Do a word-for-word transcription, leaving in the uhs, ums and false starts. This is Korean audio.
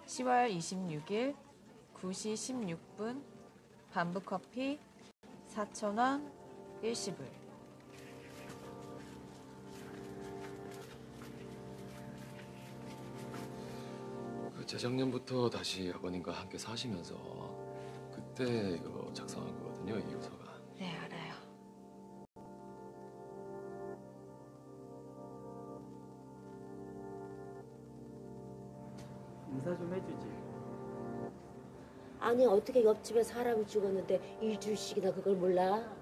시월 이십육일 구 시 십육 분 반부커피 사천 원 일시불. 그 재작년부터 다시 아버님과 함께 사시면서 그때 이거 작성한 거거든요, 이 유서가. 네, 알아요. 인사 좀 해주지. 아니 어떻게 옆집에 사람이 죽었는데 일주일씩이나 그걸 몰라?